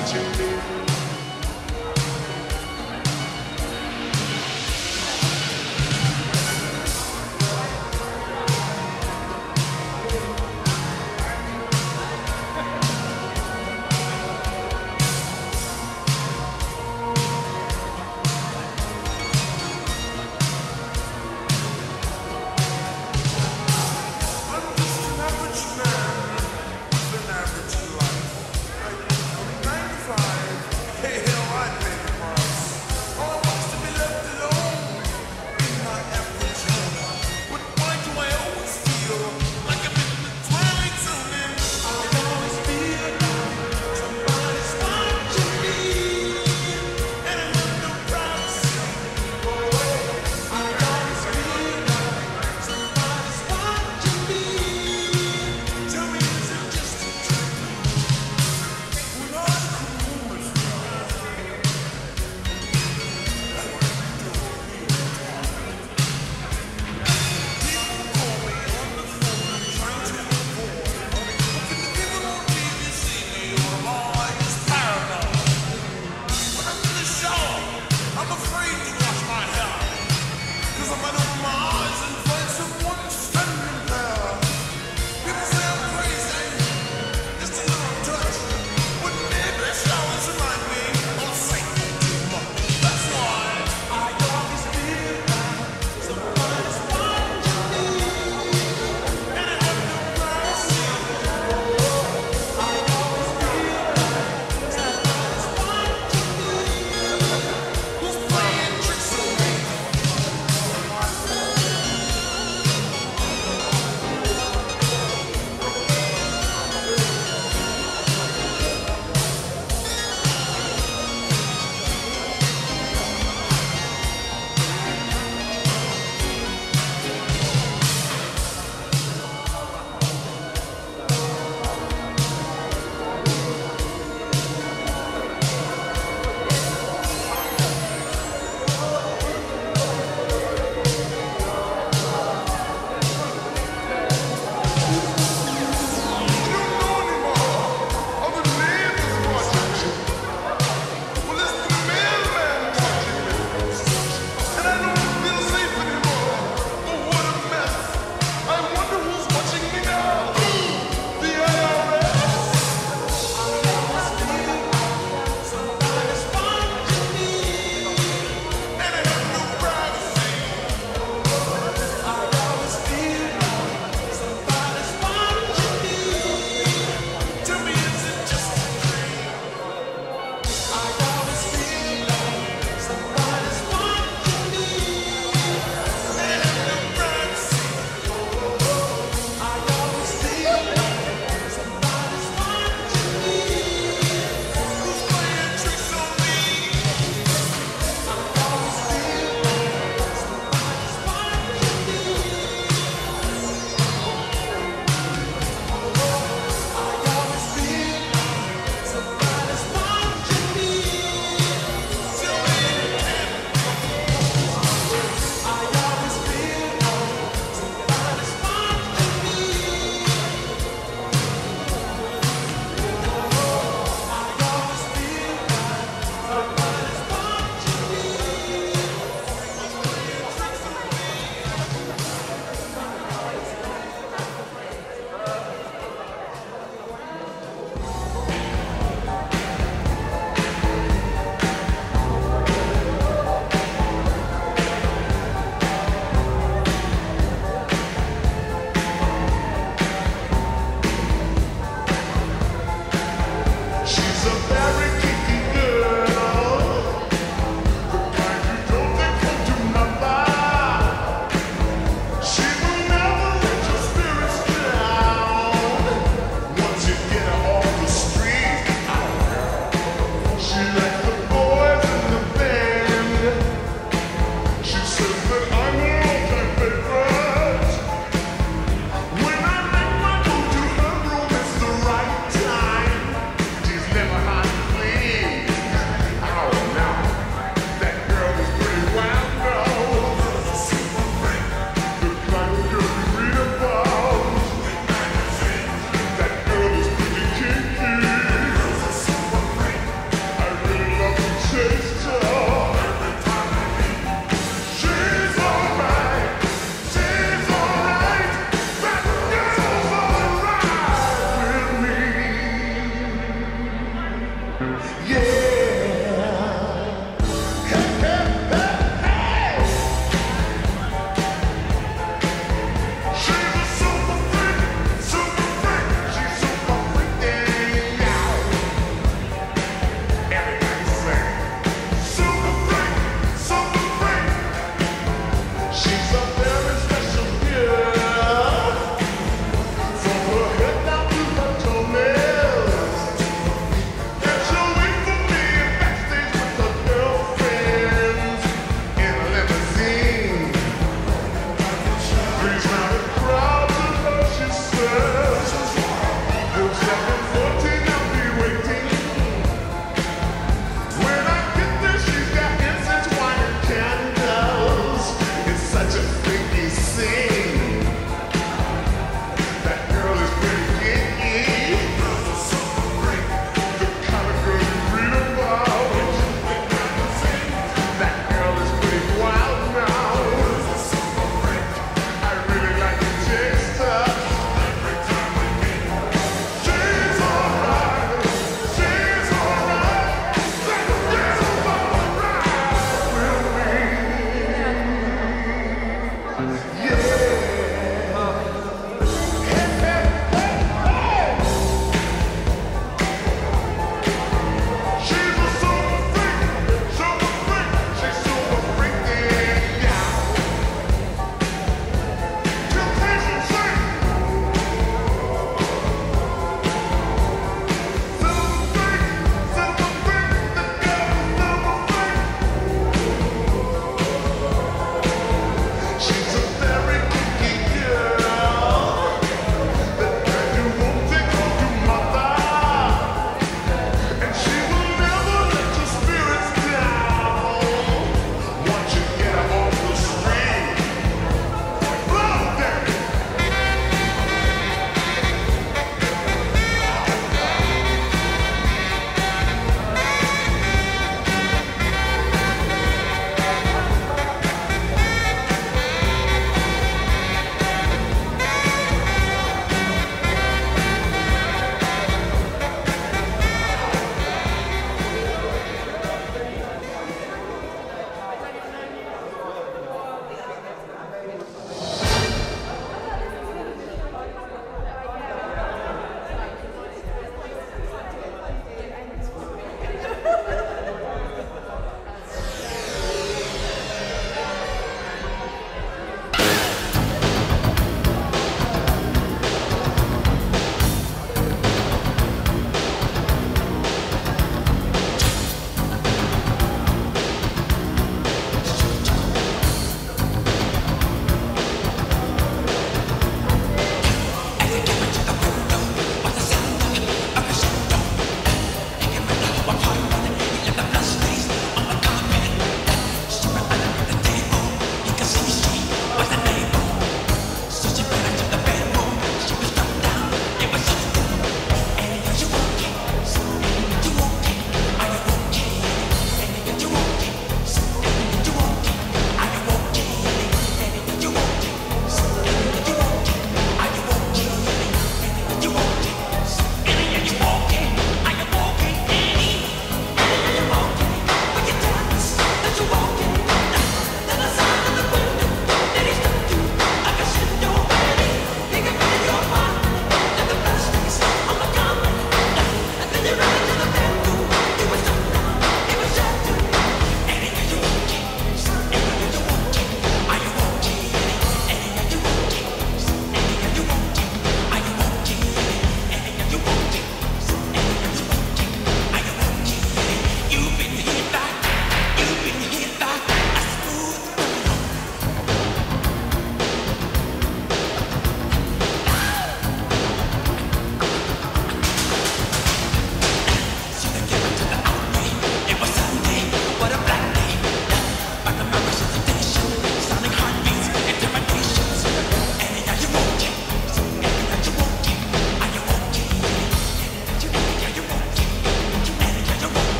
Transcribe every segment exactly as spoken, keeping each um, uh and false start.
watching me. Average man with an average life. I'm ninety-five.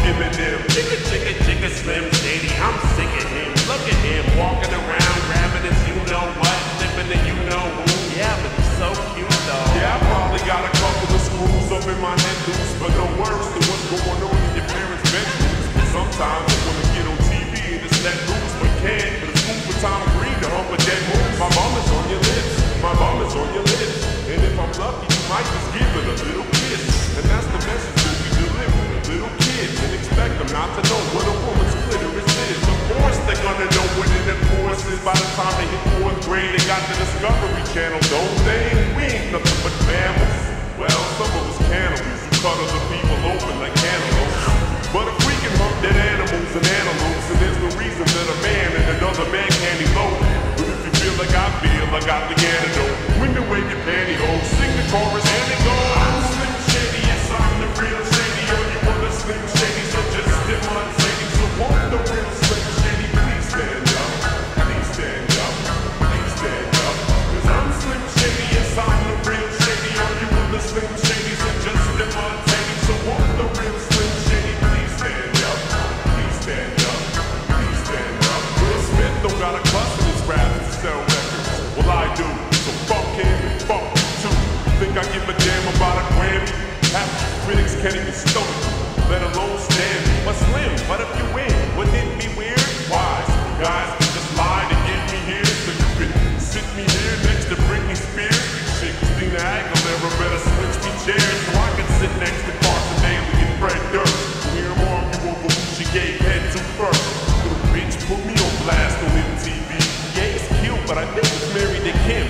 Eminem, chicka chicka chicka Slim Shady. I'm sick of him. Look at him walking around, grabbing his you know what, flipping the you know who. Yeah, but he's so cute though. Yeah, I probably got a couple of screws up in my head loose, but no worries to what's going on in your parents' bedrooms. Sometimes I wanna get on T V and just let loose, but can't. But it's cool for Tom Green to hump a dead moves. My bum is on your lips, my bum is on your lips, and if I'm lucky, you might just give it a little kiss. And that's the message that we deliver to little kids, and expect them not to know what a woman's clitoris is. Of course they're gonna know what it enforces is. By the time they hit fourth grade, they got the Discovery Channel, don't they? We ain't nothing but mammals. Well, some of us cannibals who cut other people open like cantaloupes. But if we can hump dead animals and antelopes, and there's no reason that a man and another man can't elope. But if you feel like I feel, I got the antidote. When you wave your pantyhose, sing the chorus and it goes. I'm Slim Shady, yes I'm the real Shady. All you other Slim Shadys are just imitating. So won't the real Slim Shady please stand up? Please stand up, please stand up. Cause I'm Slim Shady, yes I'm the real Shady. All you other Slim Shadys are just imitating. So won't the real Slim Shady please stand up? Please stand up, please stand up. Will Smith don't got a cuss in his rap to sell records. Well I do, so fuck him and fuck you too. Think I give a damn about a Grammy? Half the critics can't even stomach you, let alone stand me. But Slim, what if you win? Wouldn't it be weird? Why? Some guys can just lie to get me here, so you can sit me here next to Britney Spears. Shit, Christina Aguilera better switch me chairs so I can sit next to Carson Daly and Fred Durst. Hear him argue over who she gave head to first. Little bitch put me on blast on M T V. Yeah, he's cute, but I think he's married to Kim.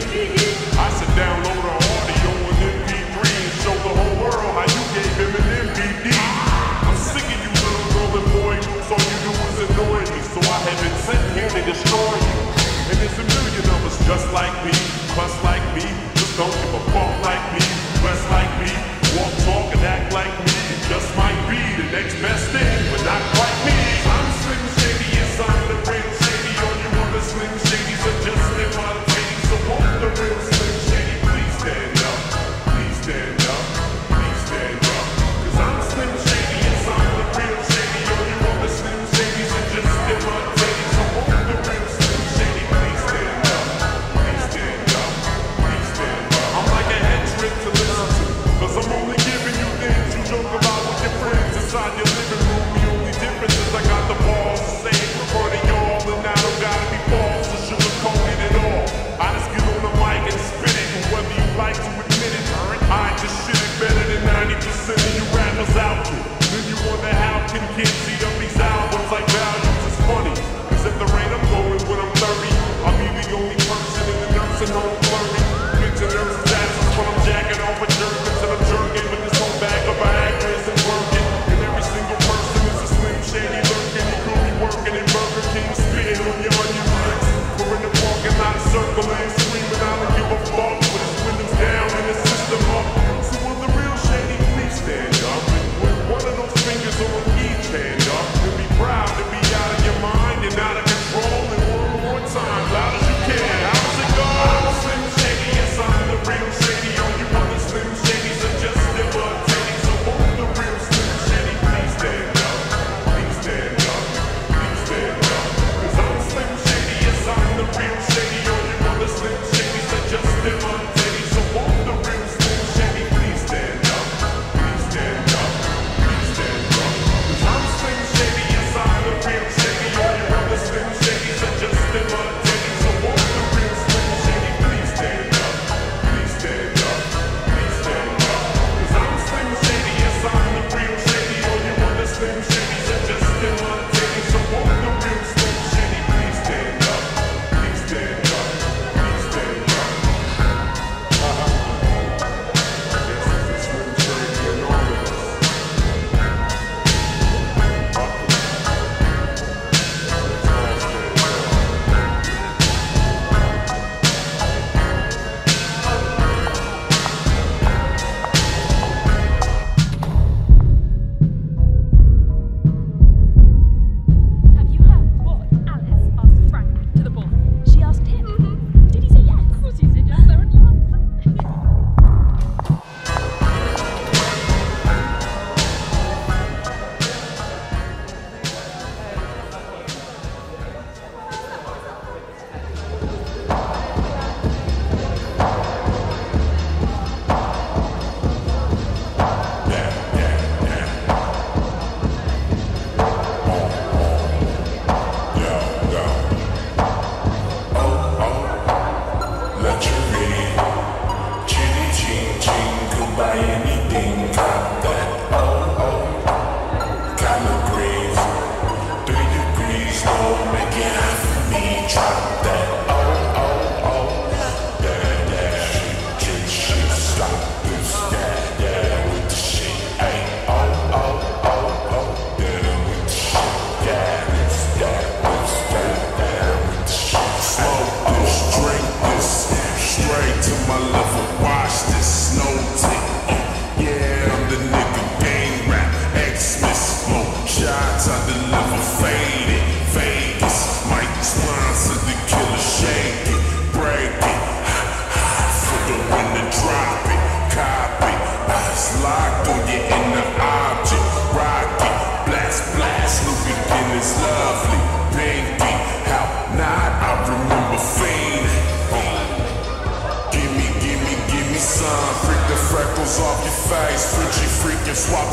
I should download her audio on M P three and show the whole world how you gave him an M V D. I'm sick of you little girl and boy groups, all you do is annoy me. So I have been sent here to destroy you. And there's a million of us just like me, fuss like me, just don't give a fuck like me, dress like me, walk, talk, and act like me. It just might be the next best thing, but not quite me. I'm Slim Shady, yes I'm the real Shady. All you other Slim Shadys are just imitating. So won't the real Slim Shady please stand up? Please stand up, please stand up. Cause I'm Slim Shady, yes I'm the real Shady. All you other Slim Shadys are just imitating. So won't the real Slim Shady please stand up? Please stand up, please stand up. I'm like a head trip to listen to, cause I'm only giving you things you joke about with your friends inside your living room. The only difference is I got the balls to say it in front of y'all, and I don't gotta be false or sugarcoat it at all. I just get on the mic and spit it, and whether you like to admit it, I just shit it better than ninety percent of you rappers out there. Then you wonder how can kids see up these albums like values? It's funny, cause at the rate I'm going when I'm thirty, I'll be the only person in the nursing home flirting. Picture nurses' asses when I'm jacking off a jerkins, and I'm jerking with this whole bag of Viagra's and working. And every single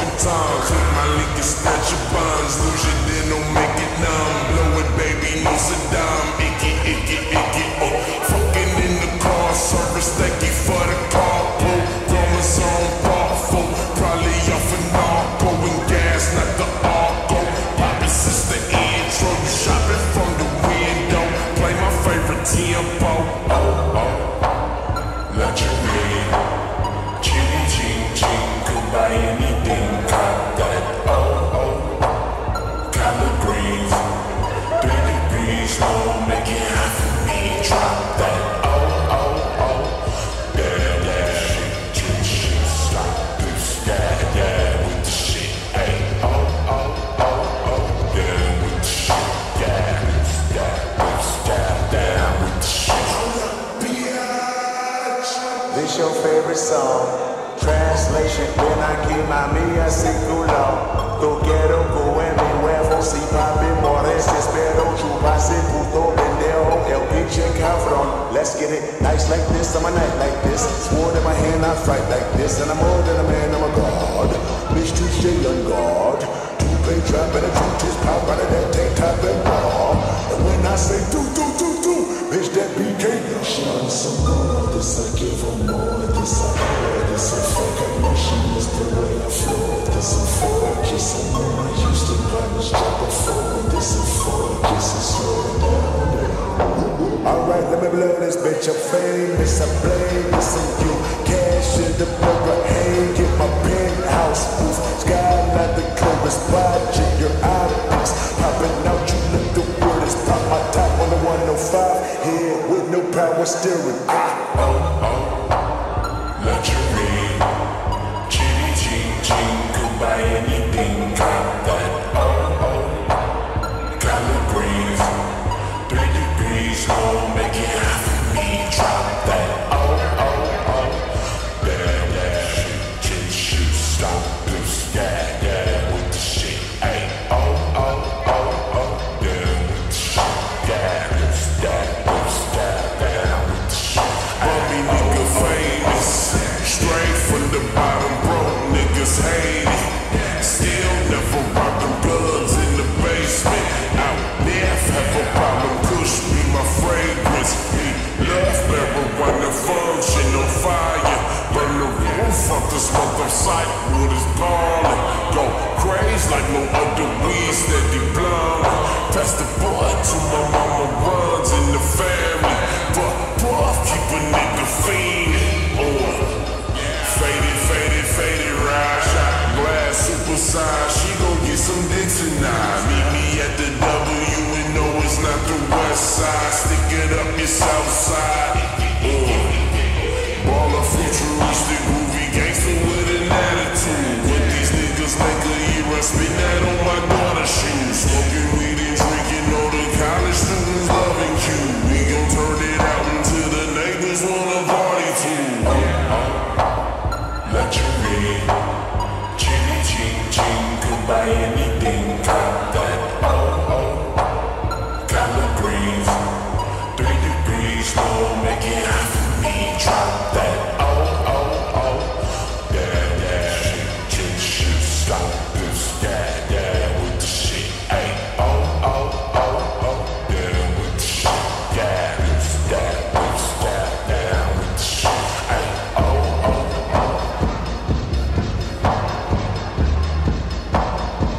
times. Hit my link and snatch your bonds. Lose it, then don't make it numb. Blow it, baby, no Saddam. Icky, icky, icky, oh. Fucking in the car service, thank you for the carpool. Chromosome thoughtful, probably off an narco and gas, not the arco. Poppin' since the intro, you shopping from the window. Play my favorite tempo. Oh, oh. Luxury, chitty ching ching, could buy anything, cop that. Oh, oh. Collard greens, three degrees, no, make it hot for me, drop that. Oh, oh, oh. Yeah, yeah, shit, shit, shit, stop this, yeah, yeah, with the shit, hey. Oh, oh, oh, oh, yeah, with the shit, yeah, this, yeah, this, yeah, yeah, with the shit. This your favorite song. Translation, ven aquí mami, así culo. Tú quiero comer mi huevo, si papi mores, espero chuparse puto pendejo, el pinche cabrón. Let's get it nice like this, I'm a night like this. Sword in my hand, I fight like this. And I'm more than a man, I'm a god. Bitch, touche on guard. Two-play trap and a two-tish pop out of that tank top and bra. And when I say do, do, do, do, bitch, that B K. She wants some more, this I give her more. This I heard, this I fuck, I know she was the way I flow. This is for, just a more, I used to punish drop before. This is for, just a slow down. Alright, let me blow this bitch, I'm famous, I blame this on you. Cash in the burger, hey, get my penthouse roof. Skyline the Clovis, watching your optics. Popping out, you look the weirdest. Pop my top on the one oh five, here with no power steering. Ah, oh, oh. Luxury, chitty ching ching, could buy anything, cop that. Oh, oh. Collard greens, three degrees, no, make it hot for me, drop that. Oh, oh, oh. Yeah, yeah, shit, shit, shit, stop this, yeah, yeah, with the shit, hey. Oh, oh, oh, oh, yeah, with the shit, yeah, this, yeah, this, yeah, yeah, with the shit. Bummy nigga famous, straight from the bottom, broke niggas hate it. Still never rockin' bloods in the basement. Out there, have a problem, push me my fragrance. Me love marijuana, function on fire. Burn the roof off the smoke of sight, wood is ballin'. Go crazy like no other weed, steady blowin'. Pass the boy to my mama, runs in the family. But puff, keep a nigga fiendin'. Oh, faded, faded, faded, ride shot, glass, super size. She gon' get some dick tonight. Meet me at the W and no, it's not the west side. Stick it up your south side. Oh, baller, futuristic, groovy gangster with an attitude. What these niggas make a year, I spin that on my daughter's shoes. Smoking weed and drinking, all the college students loving Q. We gon' turn it out until the neighbors wanna party too. Oh, oh. Luxury, chitty ching ching, could buy anything, cop that. Oh, oh. Collard greens, three degrees, no, make it hot for me, drop that. Oh, oh, oh. Yeah, yeah, shit, shit, shit, stop this, yeah, yeah, with the shit, hey. Oh, oh, oh, oh, yeah, with the shit, yeah, this, yeah, this, yeah, yeah, with the shit, hey. Oh, oh, oh.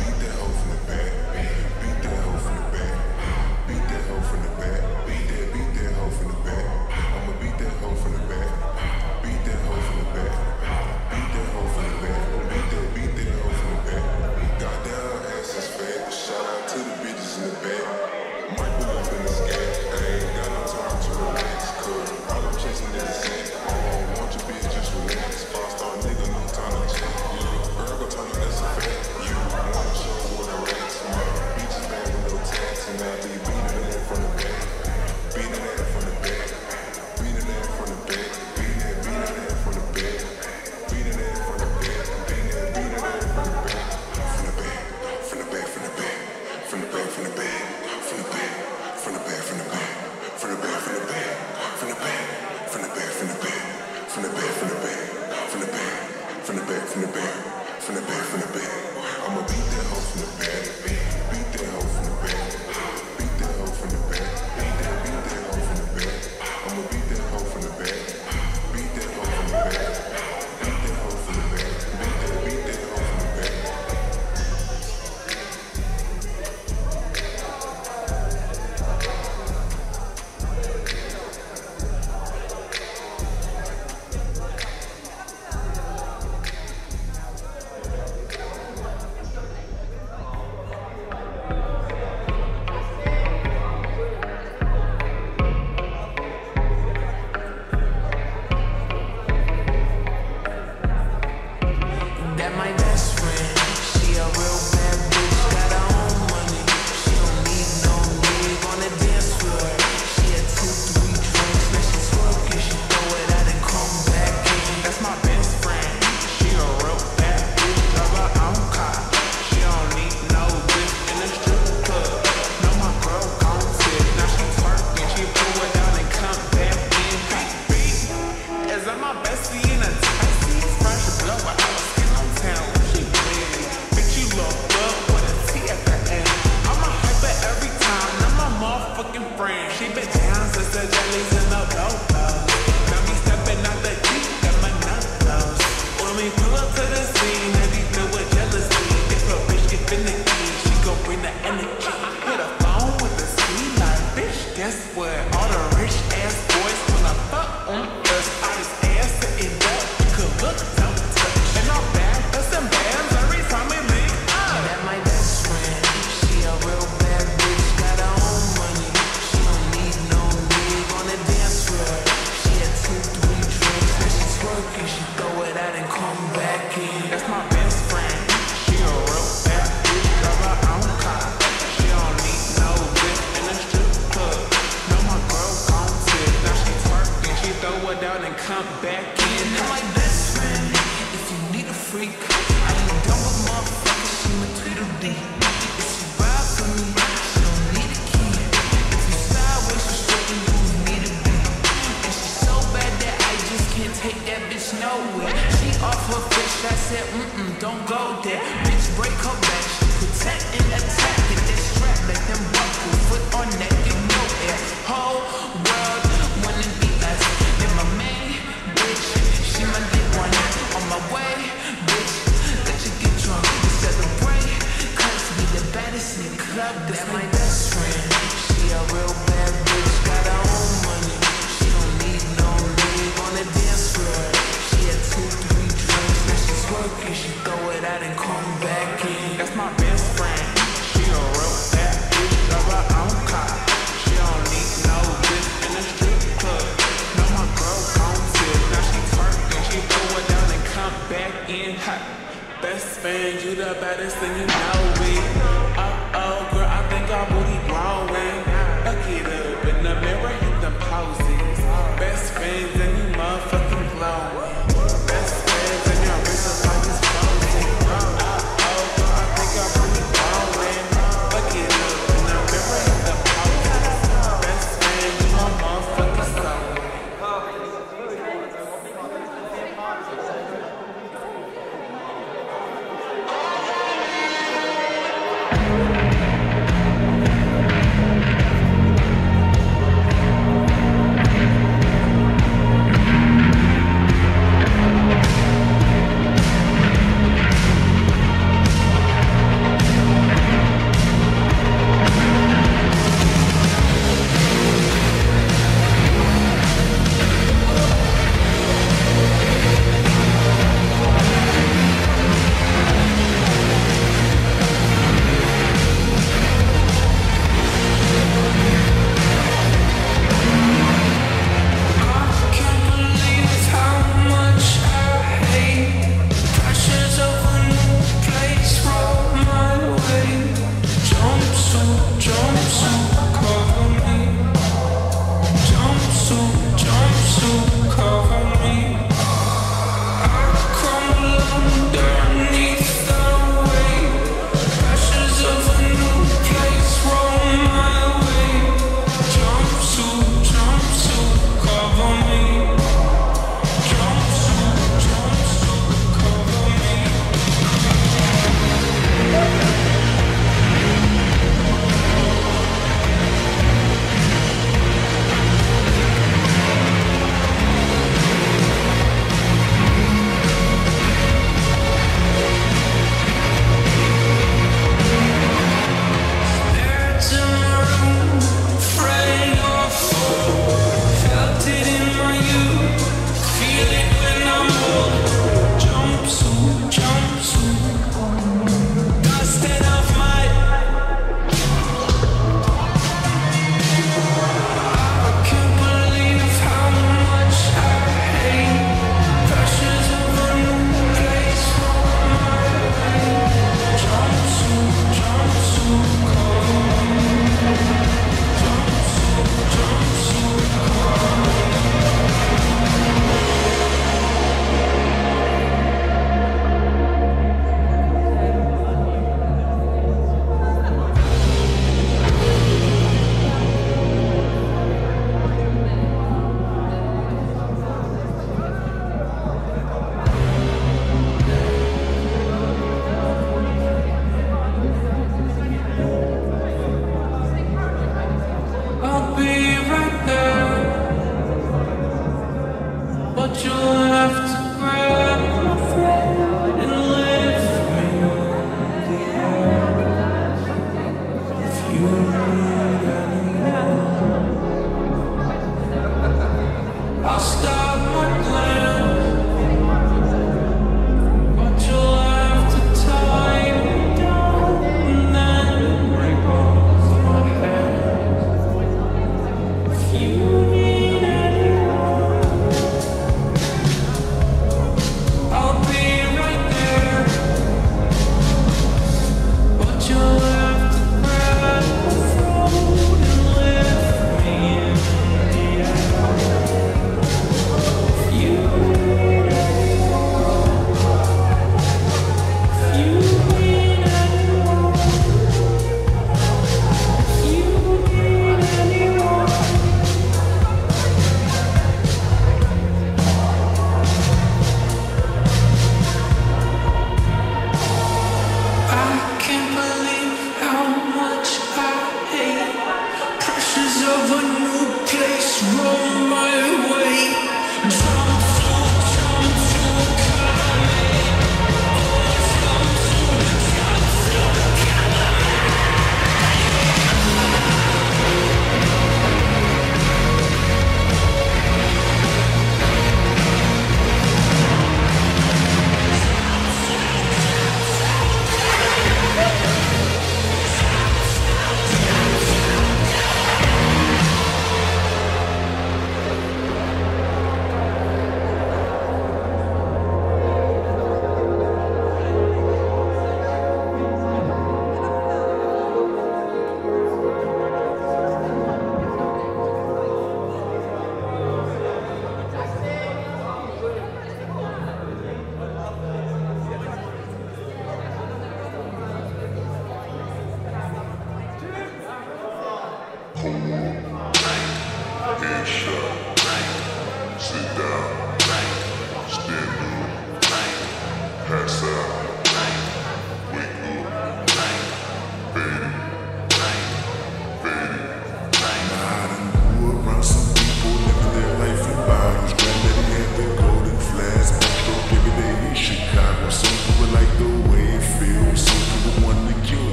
beat that hoe from the back. Beat that hoe from the back. Beat that hoe from the back. Beat that, beat that hoe from the back. I'ma beat that hoe from the back. Beat that hoe from the back. Beat that hoe from the back. Beat that, beat that hoe from the back. Goddamn ass is fat. Shout out to the bitches in the back. Might pull up in the scat. I ain't got no time to relax. Cause all I'm chasing is a set. I don't want your bitch, just relax. Five star nigga, no time to check. Girl, go tell you that's a fact. You wanna show what I rats. My bitch is bad with no tats. And I be beating it from the back. Beating it from the back. Beating it from the back. Beating it, beating it from the back. Beating it from the back. Beating it, beating it from the back. From the back. From the back, from the back. From the back, from the back. From the back. From the back, from the back. From the back, from the back. From the back. From the back, from the back. From the back, from the back. From the back. From the back, from the back. From the back, from the back. I'ma beat that hoe from the back. Beat that hoe from the back. Beat that hoe from the back. Beat that, beat that hoe from the back. I'ma beat that hoe from the back. Beat that hoe from the back. Beat that hoe from the back. Beat that, beat that hoe from the back. That my best friend, she a real bad bitch, got her own money. She don't need no nigga on the dance floor. She had two, three drinks, now she twerking. She throw it out and come back in. That's my best friend, she a real bad bitch, drive her own car. She don't need no bitch in the strip club. No, my girl gon' tip, now she twerking. She throw it out and come back in. Beat, beat, is that my bestie in a taxi? Fresh blow out. She pretty, bitch, you look good with a T at the end. I'm a hyper every time, I'm my motherfucking friend. She been down since the jellies in the go-go. Now me stepping out the Jeep, got my nut-nose. When we pull up to the scene, heavy filled with jealousy. If a bitch get finicky, she gon' bring the energy. I hit a phone with the ski like, bitch, guess what? All the rich ass boys pull up up on us. I just ass sitting up, you could look, don't touch. And I'm back. Some bands every time we link up. That my best friend, she a real bad bitch, got her own money. She don't need no nigga on the dance floor. She had two, three drinks, now she twerking. She throw it out and come back in. That's my best friend, she a real bad bitch, drive her own car. She don't need no bitch in the strip club. No, my girl gon' tip, now she twerking. She throw it out and come back in. That's my best friend, if you need a freak. I ain't done with motherfuckers, she my Tweedledee. If she ride for me, she don't need a key. If you sideways, you straight and you need a beat. And she's so bad that I just can't take that bitch nowhere. She off her fish, I said, mm-mm, don't go there. Bitch, break her back, she protect and attack. And they strap like them buckle, foot on neck, you know air. Whole world wanna be us. Then my main bitch, she my lit one. On my way, bitch, let you get drunk and celebrate. Cause be the baddest in the club, that's my best friend. She a real bad bitch, got her own money. She don't need no nigga on the dance floor. She had two, three drinks, now she twerking. She throw it out and come back in. That's my best friend. She a real bad bitch, drive her own car. She don't need no bitch in the strip club. No, my girl gon' tip, now she twerking. She throw it out and come back in. Hot best friend, you the baddest thing you know me. Uh-oh, girl, I think our booty growing. Look it up in the mirror, hit them poses. Best friends and you motherfucking glowing. Best friends and you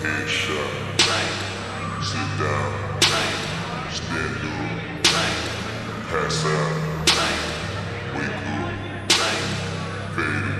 Headshot. Sit down. Stand up. Pass out. Wake up. Faded.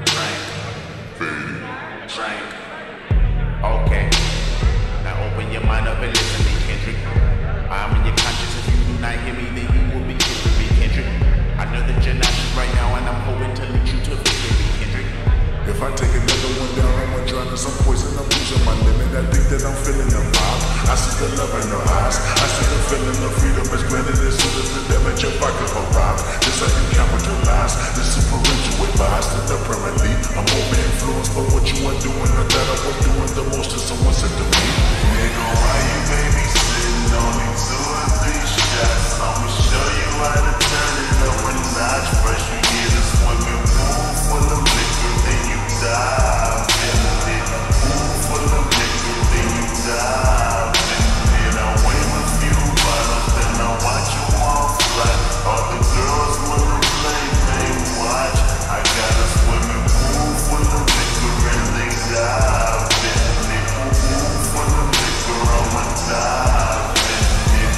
Faded. Okay. Now open your mind up and listen to me, Kendrick. I'm in your conscience. If you do not hear me, then you will be victory, Kendrick. I know that you're not here right now, and I'm hoping to lead you to victory, Kendrick. If I take another one down, I'ma drown in some poison. I'm losing my limit. I think that I'm feeling the vibe. I see the love in her eyes. I see the feeling of freedom is granted as soon as the damage your pocket arrive. This I can capitalize. This is parental advice. That apparently I'm over influenced by what you are doing. Or that I was doing the most to someone said to me. Nigga, why you babysitting on me two or three shots? I'ma show you how to turn it up a notch. First you get a swimming pool full of liquor, then you dive in it. Pool full of liquor, then you dive in it. I wave a few bottles, then I watch you all fly. All the girls wanna play, they watch. I got a swimming pool full of liquor and they dive in it. Pool full of liquor, I'ma dive in it.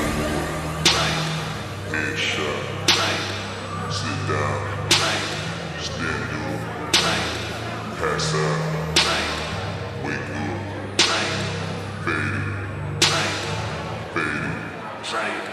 Headshot. Sit down. Stand up. Pass out. Wake up. Faded. Faded.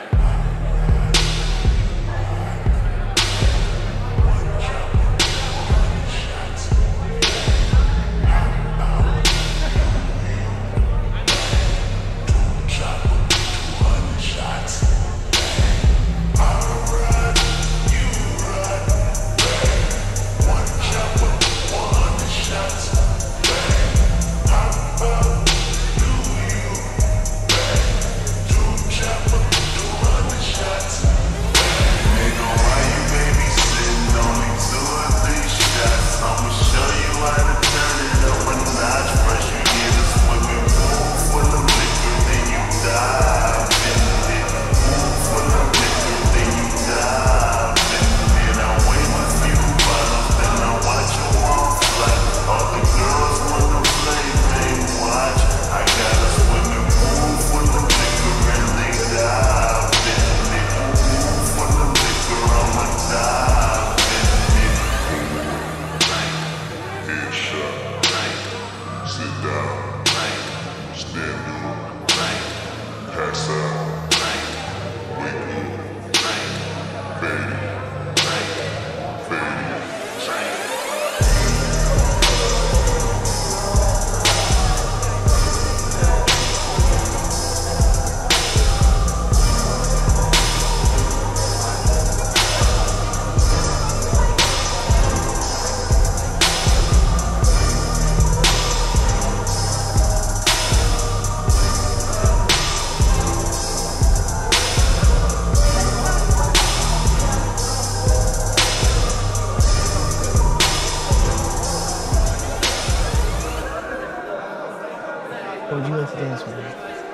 What would you like to dance with?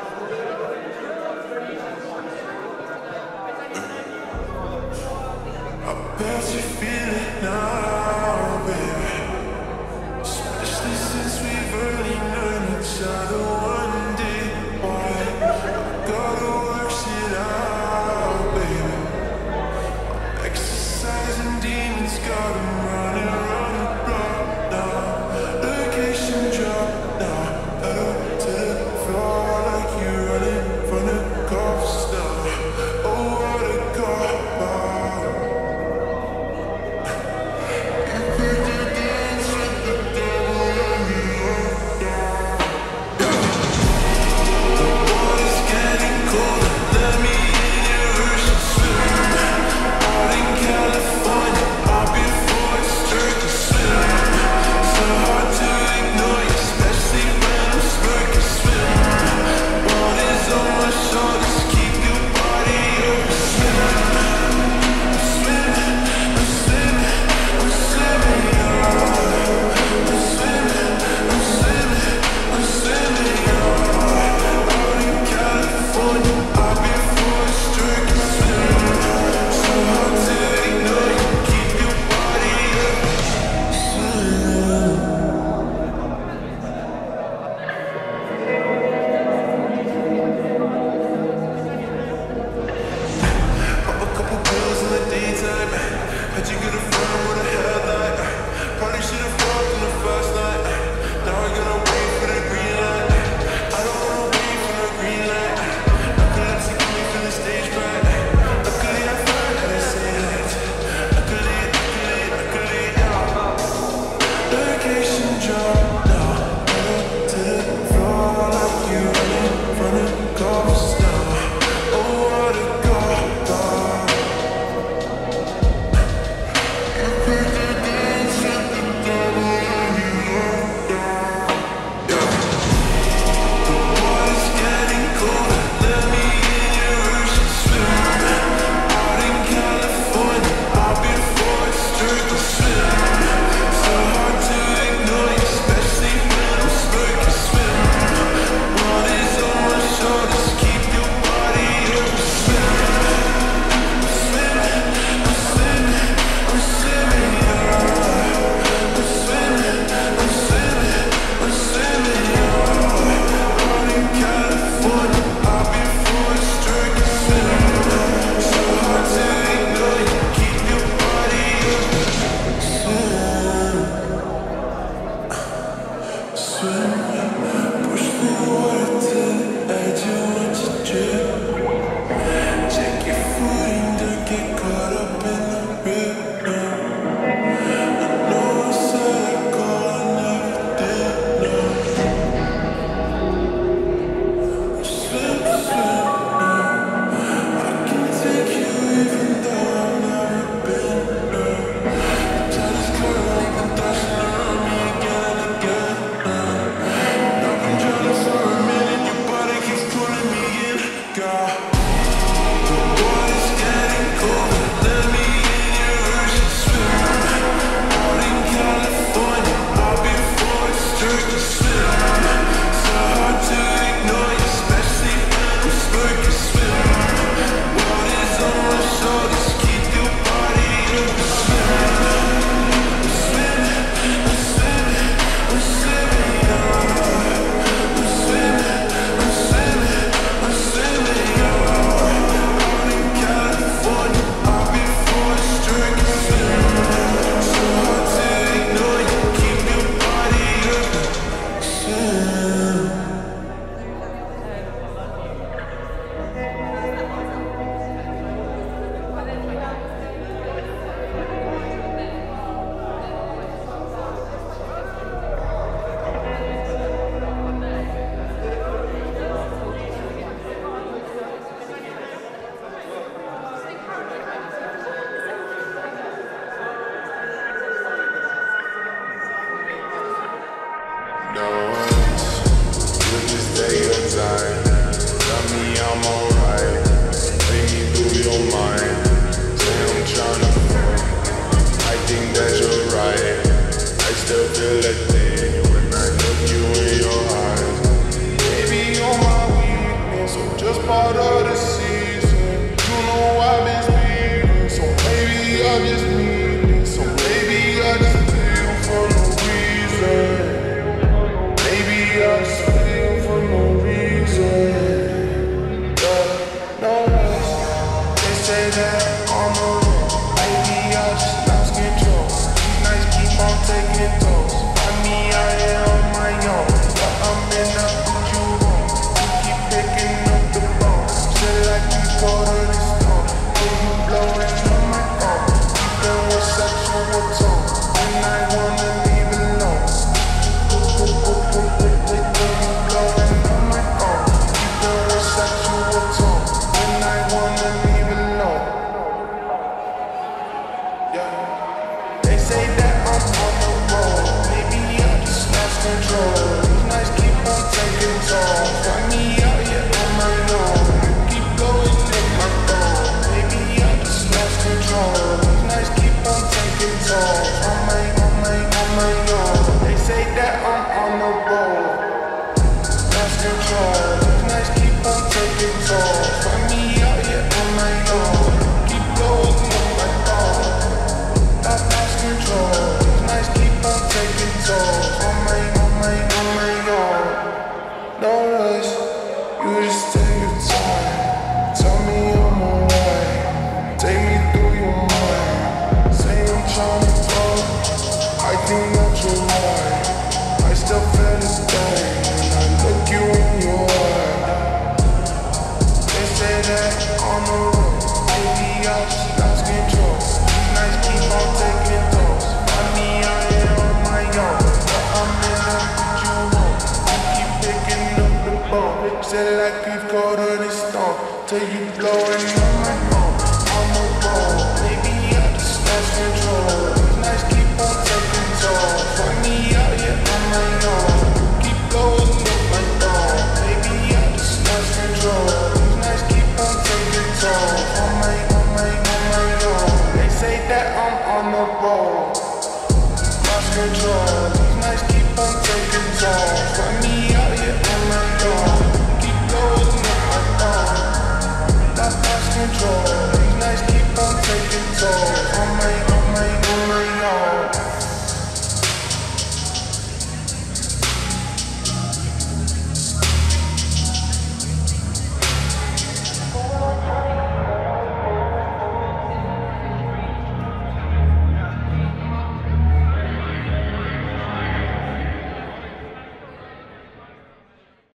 I bet you feel it now, baby. Especially since we've already known each other one day. Boy, gotta work shit out, baby. Exercising demons, got 'em running around the block now. Location drop now. Pedal to the floor. side. Tell me I'm alright. Take me through your mind. Say I'm tryna fuck. I think that you're right. I still feel a thing when I look you in your eyes. Baby, you're my weakness, I'm just part of the season. You know I've been speaking, so maybe I just need it. So maybe I just feel for no reason. Maybe I just feel for no reason. Yeah, no rest. They say that I'm a wreck. Maybe I just lost control. These nights keep on taking tolls. I mean, I am on my own, but I'm in up with you wrong. You keep picking up the phone. Say like you caught her this song. When you blowing on my phone, you feel with sexual tone, and I wanna leave alone. When you blowing on my phone, you feel with sexual tone, and I wanna leave alone. Yeah. They say that I'm on the road. Maybe I just lost control. These nights keep on taking tolls. Got me out here on my own. You keep blowing in my phone. Maybe I just lost control. These nights keep on taking tolls. On my, on my, on my own. They say that I'm on the road. Lost control. These nights keep on taking tolls. Got me out here on my own. Keep blowing in my phone. I lost control. These nights keep on taking tolls. On my, on my, on my own. No rush, you just take your time. Tell me I'm alright. Take me through your mind. Say I'm tryna fuck. I think that you're right. I still feel the same when I look you in your eye. They say that I'm a wreck. Maybe I just lost control. These nights keep on taking tolls. I mean, I am on my own, but I'm in up with you wrong. You keep picking up the bone. Say like you've caught her this stone, till you blowing on my phone. On the road, maybe I just lost control. These nights keep on taking tolls. Find me out here on my own. Keep blowing up my phone. Maybe I just lost control. These nights keep on taking tolls. On my, on my, on my own. They say that I'm on the road. Lost control. These nights keep on taking tolls. Find me out here on my own. Keep blowing up my phone. Lost control.